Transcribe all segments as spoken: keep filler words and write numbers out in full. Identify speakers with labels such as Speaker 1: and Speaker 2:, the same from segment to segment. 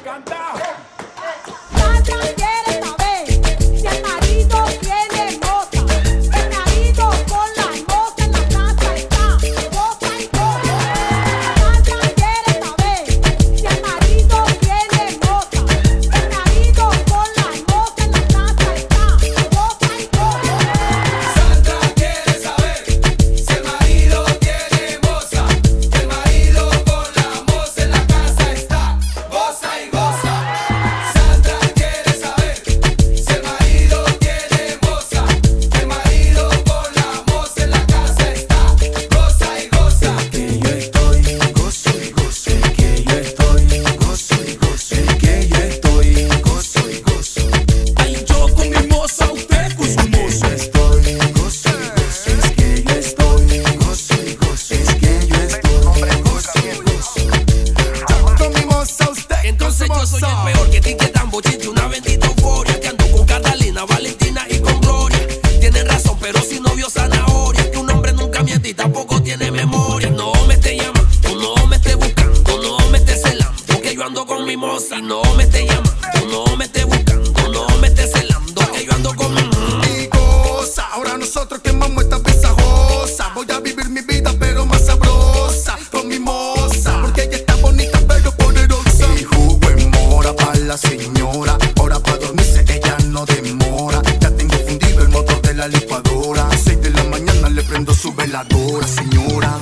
Speaker 1: mimosa. No me esté llamando, no me esté buscando, no me esté celando, que yo ando con mi
Speaker 2: cosa. Ahora nosotros quemamos esta pesajosa. Voy a vivir mi vida pero más sabrosa con mi moza, porque ella está bonita pero poderosa. Y jugo en mora pa' la señora. Ahora pa' dormirse ella no demora. Ya tengo fundido el motor de la licuadora. A seis de la mañana le prendo su veladora, señora.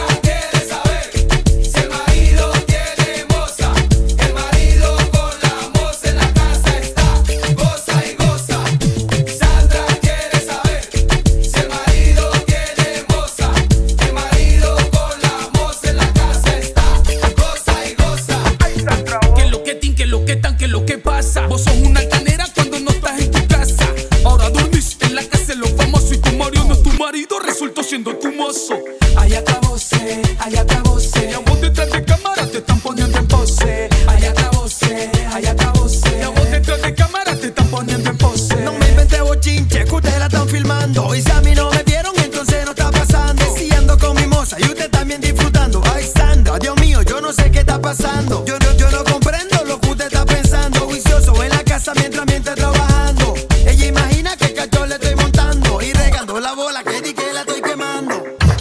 Speaker 3: Vos sos una altanera cuando no estás en tu casa. Ahora dormís en la casa de los famosos y tu marido no es tu marido, resultó siendo tu mozo. Ay, acabóse, ay, acabóse. Y a vos detrás de cámara te están poniendo en pose. Ay, acabóse, ay, acabóse. Y a vos detrás de cámara te están poniendo en pose.
Speaker 4: No me inventé bochinche, que ustedes la están filmando. Y si a mí no me vieron, entonces no está pasando. Si ando con mi moza y usted también disfrutando. Ay, Sandra, Dios mío, yo no sé qué está pasando. Yo, yo, yo no comprendo lo que usted está pensando. Juicioso en la casa mientras mientras trabajando. Ella imagina que cacho le estoy montando y regando la bola que di que la estoy quemando.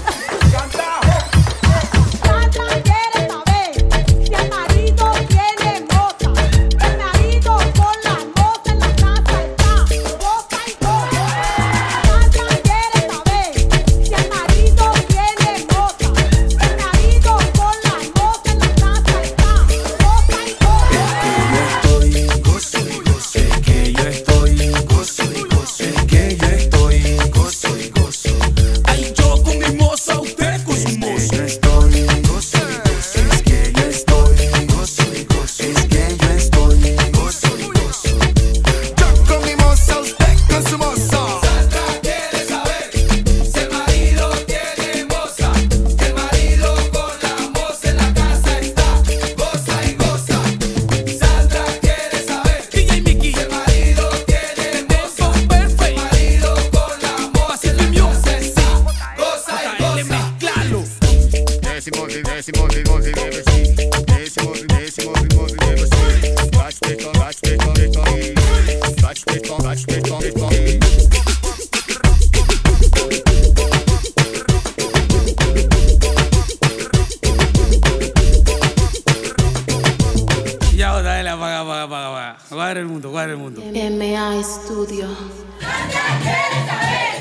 Speaker 3: Ya, otra vez, apaga, apaga, apaga, apaga. Cuadra el mundo, cuadra el mundo.
Speaker 5: M A Studio.
Speaker 6: ¿Quién quiere saber?